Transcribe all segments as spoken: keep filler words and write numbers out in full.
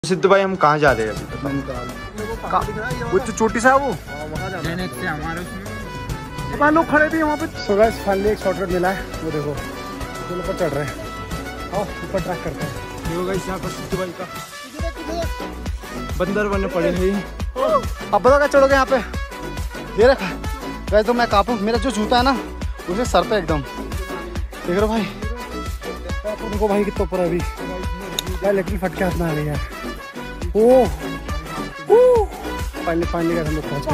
सिद्धू भाई हम कहाँ जा रहे हैं अभी? वो जो छोटी सा वो वहाँ लोग खड़े भी वहाँ पे। सो गाइस फाइनली एक शॉर्टकट मिला है, वो देखो तो ऊपर चढ़ रहे हैं। आओ ऊपर ट्रैक करते हैं। देखो गाइस यहाँ पर सिद्धू भाई का बंदर बने पड़े हैं। अब बताओ क्या चढ़ोगे यहाँ पे? ये रखा गाइस, तो मैं कापूं, मेरा जो जूता है ना उसे सर पे एकदम देख रहे हो भाई। देखो भाई कितना ऊपर अभी यार, लिटिल फट के हाथ में आ रही है। ओह फाइनली फाइनली हम लोग पहुंच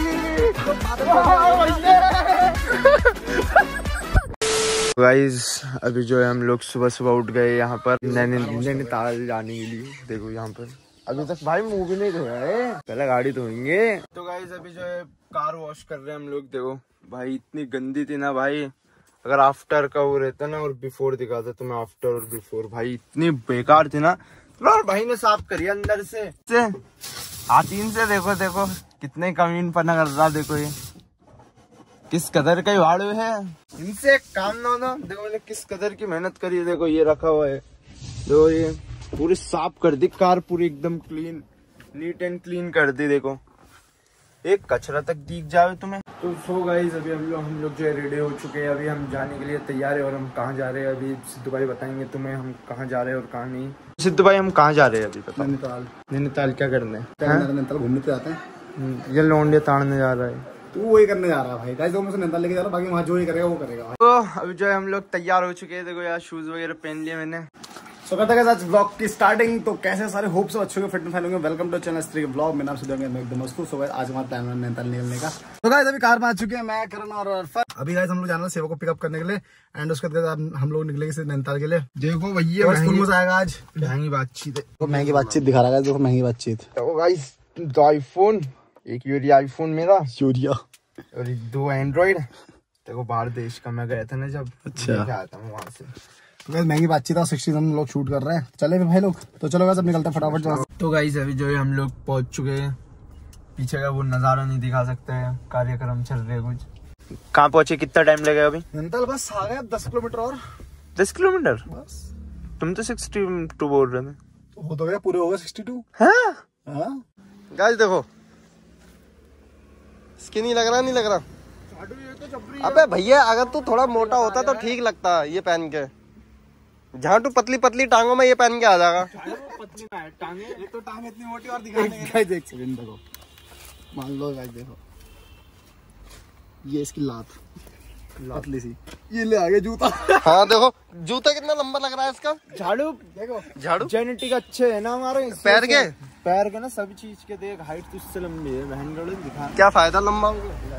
गए। गाइस अभी जो है हम लोग सुबह सुबह उठ गए यहाँ पर नैनीताल जाने के लिए। देखो यहाँ पर अभी तक भाई मुंह भी नहीं धोया है, पहले गाड़ी धोएंगे। तो गाइस अभी जो है कार वॉश कर रहे हैं हम लोग। देखो भाई इतनी गंदी थी ना भाई, अगर आफ्टर का वो रहता ना और बिफोर दिखाता तो मैं आफ्टर और बिफोर, भाई इतनी बेकार थी ना। और भाई ने साफ करी अंदर से हाथीन से। देखो देखो कितने कमीन पना कर रहा, देखो ये किस कदर का भाड़ू है, इनसे काम ना होना। देखो मैंने किस कदर की मेहनत करी है। देखो ये रखा हुआ है, देखो ये पूरी साफ कर दी कार, पूरी एकदम क्लीन नीट एंड क्लीन कर दी। देखो एक कचरा तक दिख जाए तुम्हें। तो सो गाइस अभी हम लोग हम लोग जो है रेडी हो चुके हैं, अभी हम जाने के लिए तैयार है। और हम कहाँ जा रहे हैं अभी सिद्धू भाई बताएंगे तुम्हें हम कहाँ जा रहे हैं और कहाँ नहीं। सिद्धू भाई हम कहाँ जा रहे हैं अभी? नैनीताल। नैनीताल क्या करने? नैनीताल घूमने तो जाते हैं। ये लौंडे ताड़ने जा रहा है, तू वही करने जा रहा है भाई। गाइस दो में से नैनीताल लेके जा रहा है, बाकी वहाँ जो ही करेगा वो करेगा। तो अभी जो है हम लोग तैयार हो चुके हैं। देखो यार शूज वगैरह पहन लिए मैंने। सो करते हैं आज ब्लॉग की स्टार्टिंग। तो कैसे सारे होप्स अच्छे होंगे, फिटनेस फैन होंगे। वेलकम टू चैनल स्त्री ब्लॉग। मेरा नाम सिद्धू है, मैं एकदम दोस्तों। सो आज हमारा प्लान है नैनीताल निकलने का। तो गाइस अभी कार में आ चुके हैं मैं, करण और अरफत। अभी गाइस हम लोग जाना है सेवा को पिकअप करने के लिए एंड उसके बाद हम लोग निकलेंगे नैनीताल के लिए। देखो भैया मजा आएगा आज, महंगी बातचीत है। तो महंगी बातचीत दिखा रहा है, देखो महंगी बातचीत। तो गाइस दो आईफोन, एक यूरिया आईफोन मेरा यूरिया और दो एंड्रॉइड। देखो बाहर देश का मैं गया था ना जब, अच्छा आया था वहां से। तो गाइस महंगी बातचीत है, सिक्सटी हम लोग शूट कर रहे हैं। चले भाई लोग, तो चलो गाइस अब निकलते हैं फटाफट जहाँ। तो गाइस अभी जो है हम लोग पहुंच चुके हैं। पीछे का वो नजारा नहीं दिखा सकते हैं, कार्यक्रम चल रहे हैं कुछ। कहाँ पहुंचे, कितना टाइम लगेगा अभी? नैनीताल बस आ गए, दस किलोमीटर और। दस किलोमीटर बस? तुम तो सिक्सटी टू बोल रहे थे। तो हो तो गया, पूरे हो गए सिक्सटी टू। हाँ गाइस देखो नहीं लग रहा नहीं लग रहा। अबे भैया अगर तू थोड़ा मोटा होता तो ठीक लगता ये पहन के। जहाँ तू पतली पतली टांगों में ये पहन के आ जाएगा। टांगे ये तो टांग इतनी मोटी और दिखाने देख सेकंड देखो, मान लो गाइस देखो ये इसकी लात पतली सी, ये ले आगे जूता। हाँ देखो जूता कितना लंबा लग रहा है इसका। झाड़ू देखो, झाड़ू जेनेटिक अच्छे है ना हमारे पैर के पैर के ना सभी चीज के। देख हाइट तो इससे लंबी है, बहन दिखा क्या फायदा लंबा हो गया।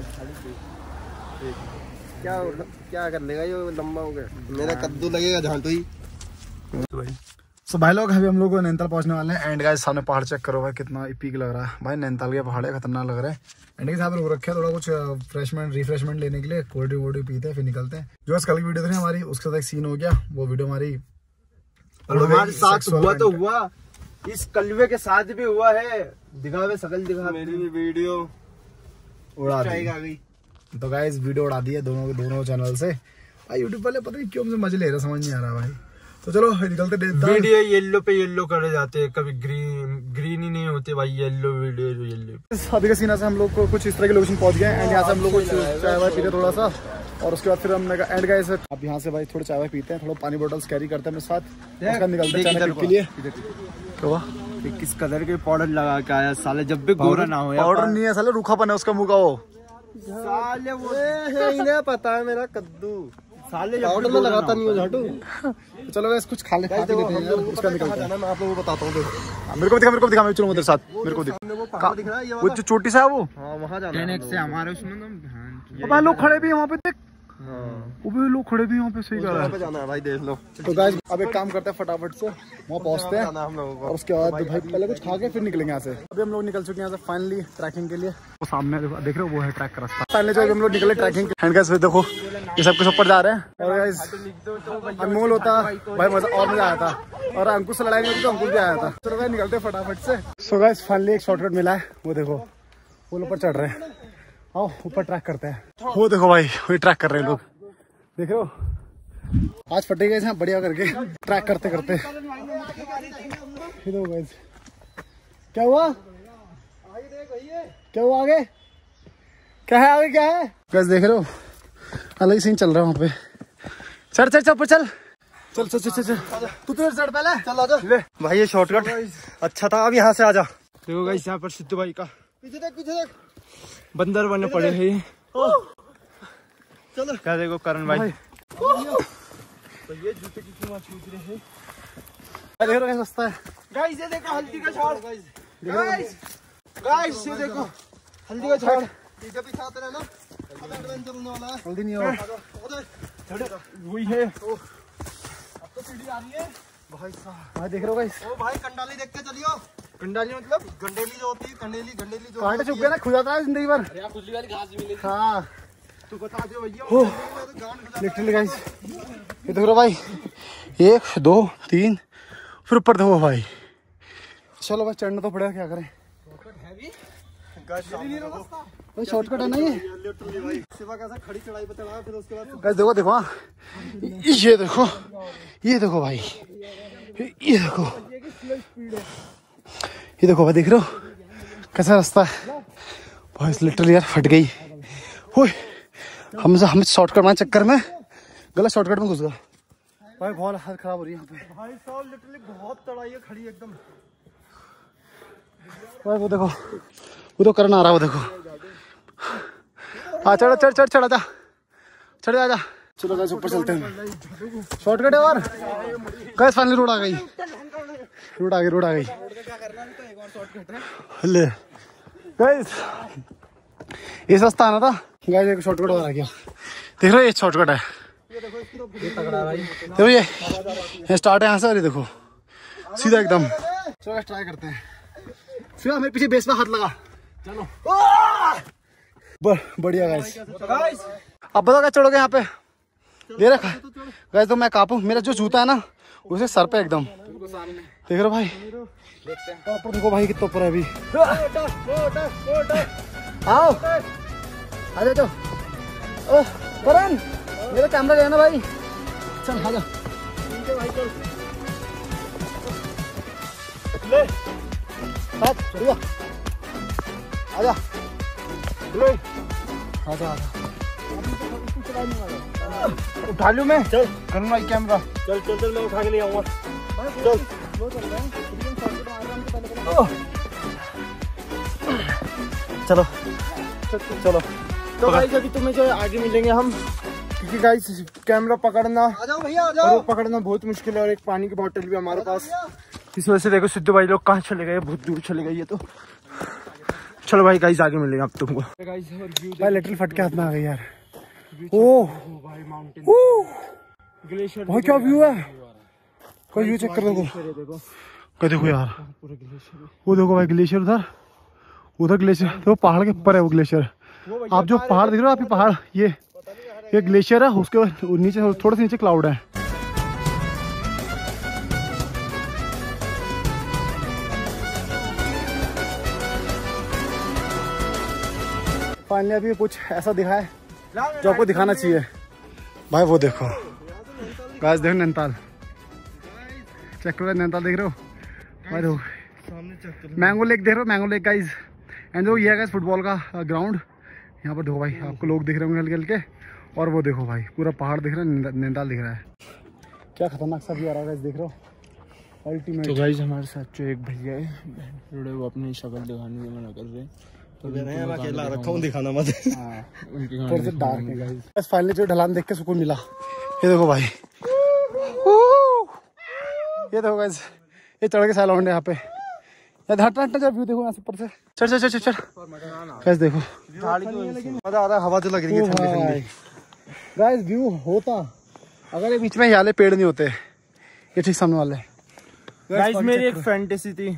क्या क्या कर लेगा ये लंबा हो गया। मेरा कद्दू लगेगा झांटू ही। सो भाई लोग अभी हम लोग नैनीताल पहुंचने वाले हैं एंड गाइस सामने पहाड़ चेक करो भाई कितना इपिक लग रहा है भाई। नैनीताल के पहाड़ है, खतरनाक लग रहा है। एंड के साथ रुक रखे हैं थोड़ा कुछ फ्रेशमेंट रिफ्रेशमेंट लेने के लिए, कोल्ड ड्रिंक वोल्ड पीते हैं फिर निकलते हैं। जो कल की वीडियो थी हमारी उसके साथ एक सीन हो गया, वो वीडियो हमारी हमारे साथ हुआ तो हुआ, इस कलवे के साथ भी हुआ है। दिखावे सकल दिखा, मेरी भी वीडियो उड़ा दी। तो गाइस वीडियो उड़ा दी है दोनों दोनों चैनल से भाई। यूट्यूब वाले पता नहीं क्यों हमसे मजे ले रहे, समझ नहीं आ रहा भाई। तो चलो निकलते। वीडियो येलो पे येलो करे जाते हैं, कभी ग्रीन ग्रीन ही नहीं होते भाई, येलो वीडियो येलो। अभी का सीन से हम लोग को कुछ इस तरह के लोकेशन पहुंच गए एंड यहाँ से हम लोग चाय वाय पीते थोड़ा सा और उसके बाद फिर हमने एंड गाइस अब यहाँ से भाई थोड़ा चाय वाय पीते हैं, थोड़ा पानी बोतल्स कैरी करते हैं अपने साथ, निकलते हैं के लिए। तो किस कलर के पाउडर लगा के आया साले, जब भी गोरा ना हो। पाउडर नहीं है साले, रूखापन है उसका मुंह का वो साले। वो इन्हें पता है मेरा कद्दू साले पाउडर में लगाता नहीं हो झाटू। तो चलो गाइस कुछ खा ले खा लेते हैं यार, उसका निकलते हैं। मैं आप लोगों को बताता हूँ। मेरे को दिखा मेरे को दिखा मैं चलूंगा तेरे साथ। मेरे को दिखा वो जो छोटी सा है वो, हाँ वहाँ जाना से हमारे उसमें तो लोग खड़े भी हैं वहाँ पे। देख वो भी लोग खड़े भी यहाँ पे, सही कर रहा है। जाना है भाई, देख लो। तो गाइस अब एक काम करते हैं फटाफट से वहाँ पहुँचते हैं और उसके बाद भाई पहले कुछ खा के फिर निकलेंगे यहाँ से। अभी हम लोग निकल चुके हैं यहाँ से फाइनली ट्रैकिंग के लिए। वो सामने देख रहे हो वो है ट्रैक का रास्ता। फाइनली जो हम लोग निकले ट्रैकिंग एंड गाइस देखो ये सब कुछ ऊपर जा रहे हैं। और गाइस अनमोल होता भाई मजा और मजा आया था, और अंकुश से लड़ाई में तो अंकुश भी आया था। चलो गाइस निकलते हैं फटाफट से। सो गाइस फाइनली एक शॉर्टकट मिला है, वो देखो वो ऊपर चढ़ रहे हैं। आओ ऊपर ट्रैक करते हैं। वो देखो भाई वही ट्रैक कर रहे हैं लोग, देख रहे हो। आज फटे गए बढ़िया करके ट्रैक करते करते। क्या हुआ? क्या हुआ आगे? क्या है आगे? क्या है? कैसे देख रहे हो? अलग सीन चल रहा है वहाँ पे। चढ़ चढ़ चढ़ चल चल चल चल चल तू तो चढ़ पहले। चल आजा ले भाई, ये शॉर्टकट अच्छा था। अब यहाँ से आजा। देखो गाइस यहाँ पर सिद्धू भाई का पीछे देख पीछे देख बंदर बने पड़े हैं। चलो क्या देखो करण भाई, तो ये जूते की कीमत पूछ रहे हैं। देख रहे हो सस्ता है गाइस। ये देखो हल्दी का झाड़ गाइस, गाइस ये देखो हल्दी का झाड़। पीछे भी साथ रहना, अब एडवेंचर होने वाला है। हल्दी नहीं होगा वही है। अब तो सीढ़ी आ रही है भाई साहब। भाई देख रहे हो गाइस। ओ भाई कंडाली देख के चलियो। कंडाली मतलब गंडेली जो होती है, गंडेली गंडेली जो कांटे चुप गए ना, खुद जाता है जिंदगी भर। अरे खुजली वाली घास मिलेगी। हां तू बता दे भैया। लिटरली गाइस ये देख रहे हो भाई, एक दो तीन फिर ऊपर देखो भाई। चलो भाई चढ़ना तो पड़ेगा, क्या करें। भाई शॉर्टकट है ना ये। सिवा कैसा खड़ी चढ़ाई पे चढ़ा, फिर उसके बाद गाइस देखो देखो हाँ, ये देखो ये देखो भाई, ये देखो ये देखो भाई, देख रहे हो कैसा रास्ता है भाई। लिटरली यार फट गई। हम हम शॉर्टकट में चक्कर में गलत शॉर्टकट में घुस गया भाई। बहुत हालत खराब हो रही है यहाँ पे भाई साहब। लिटरली बहुत चढ़ाई है, खड़ी एकदम भाई। वो देखो वो तो करना आ रहा है, वो देखो। हाँ चढ़ चढ़ चढ़ चढ़ आजा चढ़ आजा। चलो गाइस ऊपर चलते हैं। शॉर्टकट है और गाइस फाइनली रोड आ गई, रोड आ गई रोड आ गई। ले गाइस ये रास्ता आना था गाइस, एक शॉर्टकट और आ गया। देख रहे हो ये शॉर्टकट है। देखो ये ये स्टार्ट है यहाँ से, अरे देखो सीधा एकदम। चलो ट्राई करते हैं। फिर हमें पीछे बेस पे हाथ लगा। चलो बढ़िया गाइस। अब बताओ क्या चढ़ोगे यहाँ पे? दे रखा गाइस। तो मैं कापूं, मेरा जो जूता है ना उसे सर पे एकदम। देख रहे हो भाई, ऊपर देखो भाई कितना ऊपर है अभी। आओ आ जाओ। ओह करण मेरा कैमरा गया ना भाई। चल आजा ले चलिए आजा ले आजा आजा। उठा लूं मैं? चल करण भाई कैमरा। चल चल चल मैं उठा के ले आऊंगा। चल चलो चलो। तो गाइस अभी तुम्हें जो आगे मिलेंगे हम, क्योंकि गाइस कैमरा पकड़ना आ जाओ भैया आ जाओ, पकड़ना बहुत मुश्किल है। और एक पानी की बोतल भी हमारे पास, इस वजह से देखो सिद्धू भाई लोग कहाँ चले गए, बहुत दूर चले गए ये तो। चलो भाई गाइस आगे मिलेंगे अब तुमको। भाई लिटिल फट के हाथ में आ गई यार। ओह भाई माउंटेन ग्लेशियर, बहुत क्या व्यू है। कोई व्यू चेक कर देखो, कोई देखो यार वो देखो भाई ग्लेशियर उधर, उधर ग्लेशियर देखो पहाड़ के ऊपर है वो ग्लेशियर। आप जो पहाड़ देख रहे हो, आप ये पहाड़ ये ये ग्लेशियर है, उसके नीचे थोड़ा सा नीचे क्लाउड है। फाइनली अभी कुछ ऐसा दिखा है जो आपको दिखाना चाहिए भाई। वो देखो गाइस, देखो नैनीताल, चेक करो नैनीताल देख रहे हो भाई। देखो मैंगो लेक देख रहे हो, मैंगो लेक गाइस। एंड जो ये है गाइस फुटबॉल का ग्राउंड। यहाँ पर देखो भाई आपको लोग दिख रहे होंगे हल्के हल्के। और वो देखो भाई पूरा पहाड़ दिख रहा है, नैनीताल दिख रहा है। क्या खतरनाक सा भी आ रहा है देख रहे हो, अल्टीमेट। तो गाइस हमारे साथ जो एक भैया है वो अपनी शक्ल दिखाने में मना कर रहे हैं, तो मैं अकेला रखा हूँ, दिखाना मत। थोड़ा सा डार्क है गाइस। बस फाइनली जो ढलान देख के सुकून मिला। ये देखो भाई, ये देखो गाइस, ये चढ़ के साइलेंट है यहाँ पे। हटना हटना जब व्यू देखो यहाँ से ऊपर से। चढ़ चढ़ चढ़ चढ़ गाइस देखो, मजा आ रहा है, हवा जो लग रही है ठंडी ठंडी। गाइस व्यू होता अगर ये बीच में ये वाले पेड़ नहीं होते, ये ठीक सामने वाले। गाइस मेरी एक फैंटेसी थी,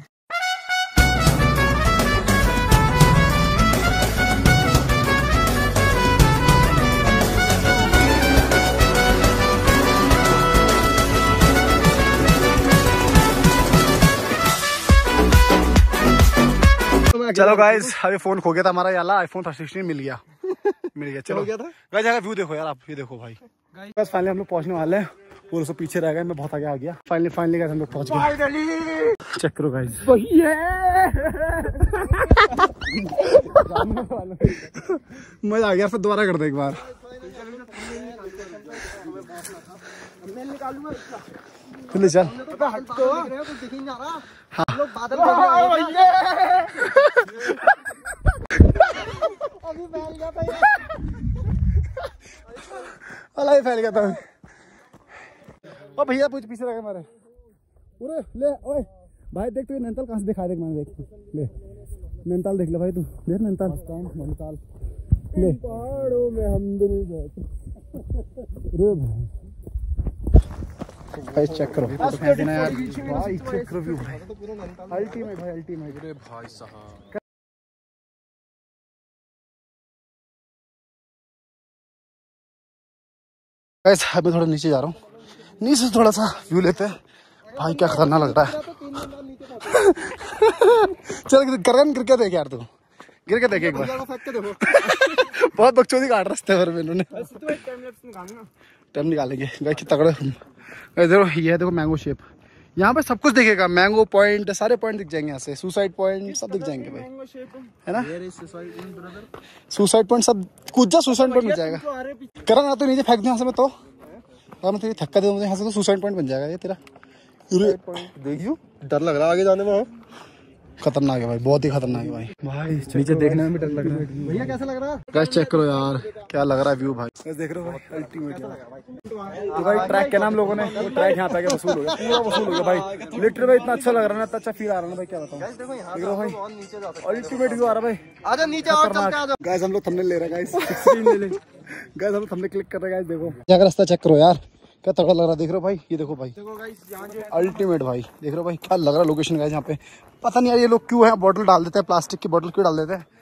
चलो गाइस अभी फोन खो गया था हमारा, याला आईफोन सिक्सटीन मिल गया मिल गया। चलो गाइस व्यू देखो यार आप, ये देखो भाई। बस फाइनली हम लोग पहुंचने वाले हैं वो सब पीछे रह गए, मैं बहुत आगे आ गया। फाइनली फाइनली गाइस हम लोग पहुंच गए। चेक करो गाइस, वही है। मजा आ गया, फिर दोबारा कर दे एक बार। मैं निकालूंगा चल चल। हट तो दिख ही नहीं रहा। हाँ लोग बादल अभी फैल गया था ये। अलाई फैल गया था। ओ भैया पूछ पीछे रह गए हमारे। पूरे ले ओए भाई देख, तू ये नैनीताल कहाँ से दिखा दे, मैंने देख ले नैनीताल देख ले भाई, तू देख नैनीताल नैनीताल ले पहाड़ों में हम दिल रे भाई। भाई चेक करो यार, भाई चेक करो व्यू भाई, अल्टीमेट भाई अल्टीमेट। अरे भाई साहब गाइस मैं थोड़ा नीचे जा रहा हूँ, नीचे से थोड़ा सा व्यू लेते हैं। भाई क्या खतरनाक लग रहा है। चल करन गिर के देख यार, तू गिर के देख एक बार। बहुत बकचोदी काट रास्ते पर इन्होंने। टाइम निकालेंगे गाइस, तगड़े। देखो ये देखो मैंगो शेप, यहाँ पे सब कुछ दिखेगा। मैंगो पॉइंट सारे पॉइंट दिख जाएंगे यहाँ से, सुसाइड पॉइंट सब दिख जाएंगे भाई, है ना। सुसाइड पॉइंट सब कुछ जा, सुसाइड पॉइंट मिल जाएगा। करा ना तो नीचे फेंक दे यहाँ से, मैं तो मैं तेरी थक्का दे मुझे यहाँ से, तो सुसाइड पॉइंट बन जाएगा ये तेरा। देखियो डर लग रहा है आगे जाने में। खतरनाक है भाई, बहुत ही खतरनाक है भाई। भाई नीचे देखने में भी डर लग रहा है भैया। कैसा लग रहा है गाइस, चेक करो यार क्या लग रहा है व्यू भाई। बस देख रहे हो भाई, अल्टीमेट तो भाई। ट्रैक के नाम लोगों ने वो ट्रैक यहाँ पे आके वसूल हो गया, पूरा वसूल हो गया भाई। लिटरली भाई इतना अच्छा लग रहा है ना, इतना अच्छा फील आ रहा है ना भाई, क्या बताऊं। देख रहे हो भाई अल्टीमेट व्यू आ रहा है भाई। आजा नीचे और चल के आजा गाइस। हम लोग थंबनेल ले रहे हैं गाइस, स्क्रीन ले ले गाइस, हम लोग थंबनेल क्लिक कर रहे हैं गाइस। देखो क्या रास्ता चेक करो यार, क्या तगड़ा लग रहा है। देख रहे हो भाई, ये देखो भाई अल्टीमेट भाई। देख रहे हो भाई क्या लग रहा है लोकेशन गाइस यहाँ पे। पता नहीं यार ये लोग क्यों है बोतल डाल देते हैं, प्लास्टिक की बोतल क्यों डाल देते हैं।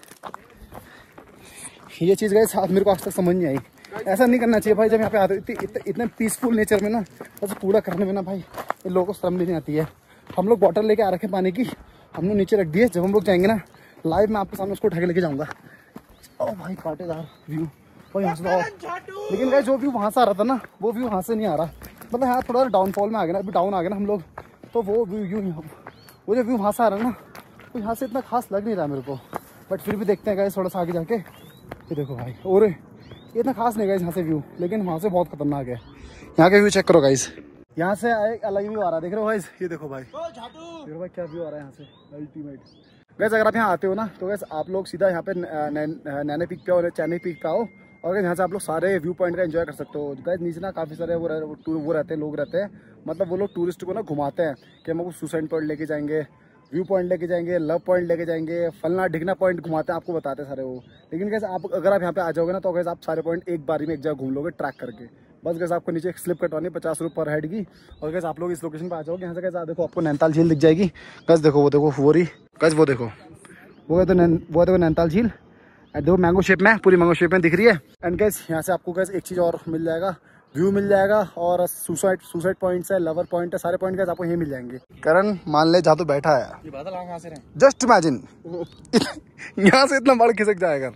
ये चीज़ गाइस मेरे को आज तक समझ नहीं आई। ऐसा नहीं करना चाहिए भाई। जब यहाँ पे आते इत, इत, इतने पीसफुल नेचर में ना, बस कूड़ा करने में ना भाई इन लोगों को शर्म नहीं आती है। हम लोग बॉटल लेके आ रखे पानी की, हमने नीचे रख दी है। जब हम लोग जाएंगे ना लाइव, मैं आपके सामने उसको उठा के लेके जाऊँगा। ओ भाई कांटेदार व्यू और यहाँ से। लेकिन गाइस जो व्यू वहाँ से आ रहा था ना, वो व्यू वहाँ से नहीं आ रहा। मतलब यहाँ थोड़ा डाउनफॉल में आ गया ना, अभी डाउन आ गया ना हम लोग, तो वो व्यू व्यू वो जो व्यू वहाँ से आ रहा है ना, तो यहाँ से इतना खास लग नहीं रहा मेरे को। बट फिर भी देखते हैं गाइस थोड़ा सा आगे जाके। ये देखो भाई, और ये इतना खास नहीं गाइस यहाँ से व्यू, लेकिन वहाँ से बहुत खतरनाक है। यहाँ के व्यू चेक करो गाइस, यहाँ से एक अलग व्यू आ रहा है। देख रहे हो गाइस, ये देखो भाई, देखो भाई क्या व्यू आ रहा है यहाँ से, अल्टीमेट। गाइस अगर आप यहाँ आते हो ना, तो गाइस आप लोग सीधा यहाँ पे नैनी पीक पे और चैनी पीक पे आओ, और यहाँ से आप लोग सारे व्यू पॉइंट का एंजॉय कर सकते हो। गाइस नीचे ना काफ़ी सारे वो वो रहते हैं, लोग रहते हैं। मतलब वो लोग टूरिस्ट को ना घुमाते हैं कि हम आपको सुसाइड पॉइंट लेके जाएंगे, व्यू पॉइंट लेके जाएंगे, लव पॉइंट लेके जाएंगे, फलना ढिकना पॉइंट घुमाते हैं, आपको बताते हैं सारे वो। लेकिन गाइस आप अगर आप यहाँ पे आ जाओगे ना, तो गाइस आप सारे पॉइंट एक बारी में एक जगह घूम लोगे ट्रैक करके। बस गाइस आपको नीचे एक स्लिप कटवानी है पचास रुपये पर हेड की, और गाइस आप लोग इस लोकेशन पे आ जाओगे। यहाँ से गाइस देखो आपको नैनीताल झील दिख जाएगी। गाइस देखो वो देखो वो रही गाइस, वो देखो वो तो वो देखो नैनीताल झील, देखो मैंगो शेप में, पूरी मैंगो शेप में दिख रही है। एंड गाइस यहाँ से आपको गाइस एक चीज़ और मिल जाएगा, व्यू मिल जाएगा, और सुसाइड सुसाइड पॉइंट्स है, लवर पॉइंट है, सारे पॉइंट गाइस आपको यहीं मिल जाएंगे। करण मान ले जहाँ तो बैठा है, ये बादल कहाँ से रहे, जस्ट इमेजिन यहाँ से इतना बड़ खिसक जाएगा।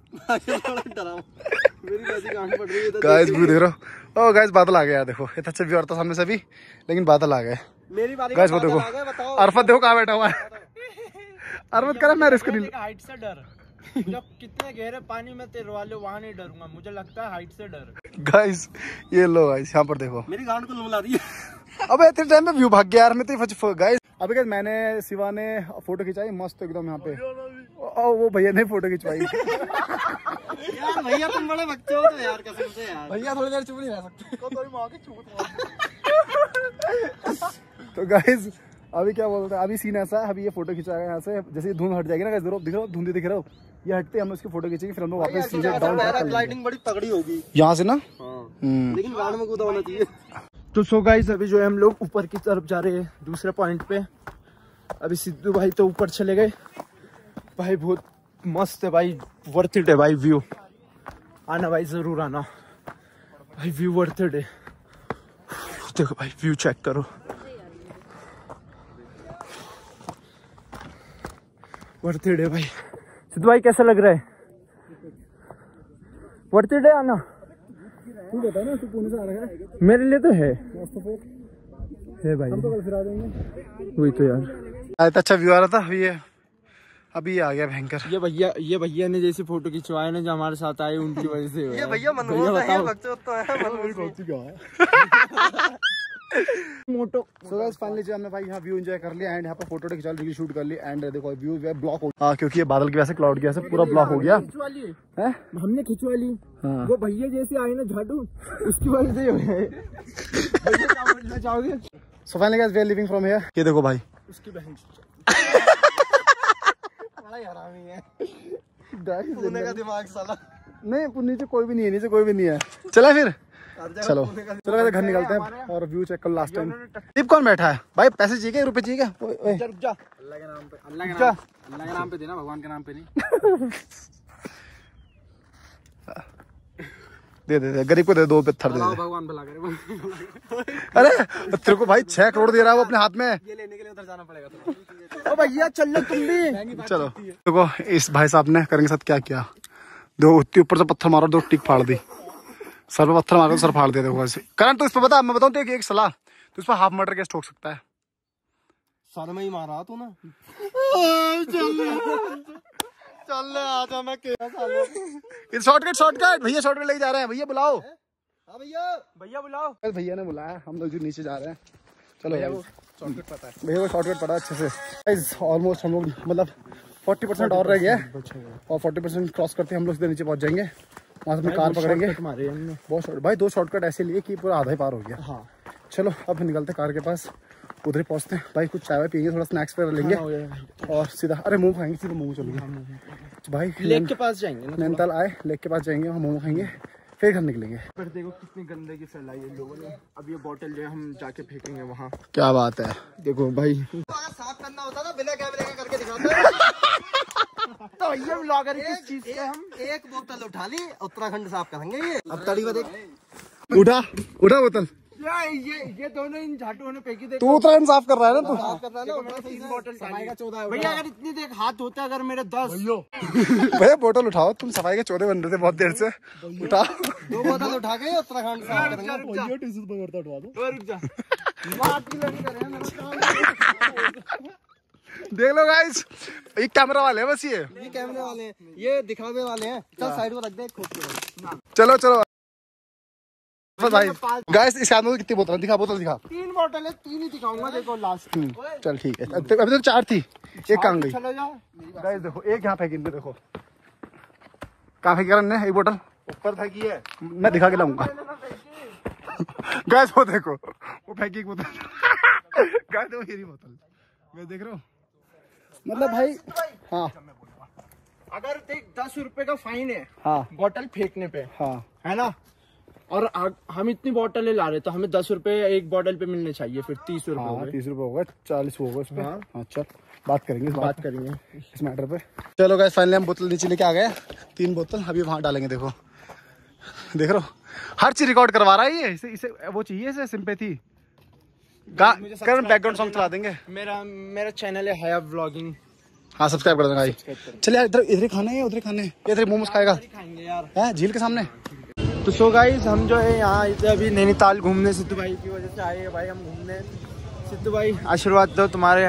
गाइस व्यू देख रहे हो, ओ गाइस बादल आ गया, देखो इतना अच्छा व्यू आ रहा था सामने से भी, लेकिन बादल आ गए। गाइस वो देखो अरफत, देखो कहाँ बैठा हुआ है। अरफत करा मैं रिस्क नहीं, हाइट से डर, जब कितने गहरे पानी में तेरे वाले वहाँ नहीं डरूंगा, मुझे लगता है हाइट से डर। गाइस ये लो गाइस यहाँ पर देखो, मेरी गांड को लुला रही है। अबे इतने टाइम में व्यू भाग गया यार, मैं तो गाइस। अभी गाइस मैंने शिवा ने फोटो खिंचाई मस्त एकदम यहाँ पे, और वो भैया ने फोटो खिंचवाई। यार भैया तुम बड़े बच्चे हो तो यार, कसम से यार भैया थोड़ी देर चुप नहीं रह सकते। तो गाइस अभी क्या बोलते हैं, अभी सीन ऐसा है, अभी ये फोटो खिंचाएगा यहाँ से, जैसे धुंध हट जाएगी ना गाइस, दिख रहा हो धुंध दिख रहा हो, ये हटते हम उसकी फोटो खींचेंगे, फिर हम लोग वापस सीधे डाउन पैराग्लाइडिंग बड़ी तगड़ी होगी यहाँ से ना। लेकिन गांड में कूदा होना चाहिए। तो सो गाइस अभी जो है हम लोग ऊपर की तरफ जा रहे हैं दूसरे पॉइंट पे। अभी सिद्धू भाई तो ऊपर चले गए भाई, बहुत मस्त है भाई, वर्थ इट है भाई व्यू। आना भाई जरूर आना भाई, व्यू वर्थ इट है। देखो भाई व्यू चेक करो, वर्थ इट है भाई। सिद्धू भाई कैसा लग रहा है, वर्थ इट है आना। तू बता ना, तू पुणे से आ रहा है? मेरे लिए तो है है भाई, हम तो कल फिर आ जाएंगे। वही तो यार। अच्छा व्यू आ रहा था ये, अभी आ गया भयंकर। ये भैया ये भैया ने जैसे फोटो खिंचवाए ना जो हमारे साथ आए उनकी वजह से ये भैया मनोज है, बच्चों तो है मोटो। सो गाइस फाइनली जो हमने भाई यहाँ व्यू एंजॉय कर लिया एंड यहाँ पर फोटो खिंचा ली, शूट कर ली एंड देखो व्यू जो है ब्लॉक हो गया, क्योंकि ये बादल की वजह से, क्लाउड की वजह से पूरा ब्लॉक हो गया है। हमने खिंचवा ली, हाँ। वो भैया जैसे आए ना झाड़ू उसकी वजह से क्या बोलना चाहोगे? So finally guys we are living from here. ये देखो भाई उसकी बहन बड़ा ही हरामी है पुणे का दिमाग साला। नहीं नीचे कोई भी नहीं है, नीचे कोई भी नहीं है। चला फिर चलो चलो वैसे घर निकलते हैं और व्यू चेक कर लास्ट टाइम। टिप कौन बैठा है भाई? पैसे चाहिए क्या, रुपए चाहिए क्या? रुक जा, अल्लाह के नाम पे, अल्लाह के नाम अल्लाह के नाम पे देना, भगवान के नाम पे नहीं। दे दे दे गरीब को दे, दो पत्थर दे दे। भगवान भला करे। अरे तेरे को भाई छह करोड़ दे रहा है वो अपने हाथ में। ये लेने के लिए उधर जाना पड़ेगा। ओ भैया चल लो तुम भी। चलो देखो इस भाई साहब ने करेंगे साथ क्या किया, दो उत्ती ऊपर से पत्थर मारो, दो टिक फाड़ दी, सर पे पत्थर मारो, सर फाड़ दिया। देखो ऐसे करण तो इस पे बता, मैं बताऊं तो एक, एक सलाह, तो इस पर हाफ मर्डर केस ठोक सकता है। सर में ही मारा तू ना। चल आ जा, मैं शॉर्टकट शॉर्टकट भैया शॉर्टकट लेके जा रहे हैं, भैया बुलाओ। हाँ भैया भैया बुलाओ। भैया ने बुलाया, हम लोग जो नीचे जा रहे हैं। चलो शॉर्टकट पता है भैया को शॉर्टकट पता अच्छे से। ऑलमोस्ट हम लोग मतलब फोर्टी परसेंट और रह गया और फोर्टी परसेंट क्रॉस करते हम लोग सीधे नीचे पहुंच जाएंगे, वहाँ से कार पकड़ेंगे। बहुत शॉर्ट भाई, दो शॉर्टकट ऐसे लिए कि पूरा आधा ही पार हो गया। हाँ चलो अब निकलते कार के पास, उधर ही पहुंचते हैं भाई, कुछ चाय पियेंगे, थोड़ा स्नैक्स वगैरह लेंगे और सीधा अरे मोमो खाएंगे, सीधा मोमो चलेंगे भाई। लेक के पास जाएंगे ना, नैनीताल आए लेक के पास जाएंगे, वहाँ मोमो खाएंगे, फिर घर निकलेंगे। पर देखो कितनी गंदगी फैलाई है लोगों ने। अब ये बोतल जो है हम जाके फेंकेंगे वहाँ। क्या बात है, देखो भाई साफ करना होता ना बिना कैमरे के करके दिखाते। तो ये ब्लॉगर किस चीज से हम एक बोतल उठा ली, उत्तराखंड साफ करेंगे ये। अब तड़ी में देख, उठा उठा बोतल, ये ये दोनों इन झाटुओं ने फेंकी। देखो तू उत्तराखंड साफ कर रहा है ना, तू साफ कर रहा है ना। मैंने तीन बोतल का चौदह। भैया अगर इतनी देख हाथ होता अगर मेरे दस। भैया बोतल उठाओ, तुम सफाई के चौदह बन रहे थे बहुत देर से, उठा दो बोतल उठा के उत्तराखंड साफ करेंगे। रुक जा, बात की लगी कर रहे हैं मेरा। देख लो गाइस, ये कैमरा वाले हैं बस, ये ये कैमरे वाले हैं, ये दिखावे वाले हैं। चल साइड में रख दे, खोद के। चलो चलो भाई गाइस, इस आदमी को कितनी बोतल दिखा, बोतल दिखा। तीन बोतल है, तीन ही दिखाऊंगा। देखो लास्ट। चल ठीक है, अब अभी तो चार थी, एक कहाँ गई? चलो जाओ गाइस देखो, एक यहाँ फेंकी, देखो कहाँ फेंकी करण ने एक बोतल, ऊपर फेंकी है, मैं दिखा के लाऊंगा। गाइस वो देखो, वो फेंकी एक बोतल। गाइस देखो मेरी बोतल, मैं देख रहा हूँ मतलब भाई। हाँ अगर देख दस रुपए का फाइन है हाँ बोतल फेंकने पे, हाँ है ना, और आ, हम इतनी बोतलें ला रहे तो हमें दस रुपए एक बोतल पे मिलने चाहिए, फिर तीस रुपए हो हाँ, गए। तीस रुपए होगा, चालीस होगा उसमें। हाँ, हाँ चल बात करेंगे, इस बात करेंगे इस मैटर पे। चलो गाइस फाइनली हम बोतल नीचे लेके आ गए, तीन बोतल अभी वहाँ डालेंगे। देखो देख रहे हो, हर चीज रिकॉर्ड करवा रहा है ये, इसे इसे वो चाहिए, इसे सिंपैथी। कर बैकग्राउंड सॉन्ग चला देंगे। मेरा मेरा चैनल है हया व्लॉगिंग, हाँ सब्सक्राइब कर देना भाई। चल यार इधर इधर खाना है, उधर खाने इधर मोमोज खाएगा खाएंगे यार, है झील के सामने। तो सो गाइस हम जो है यहाँ इधर अभी नैनीताल घूमने, सिद्धू भाई की वजह से आए हैं भाई हम घूमने। सिद्धू भाई आशीर्वाद दो तुम्हारे,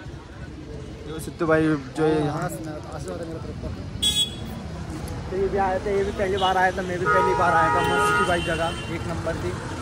जो सिद्धू भाई जो है यहाँ तो ये भी आए थे, ये भी पहली बार आया था, मैं भी पहली बार आया था। सिद्धू भाई जगह एक नंबर थी।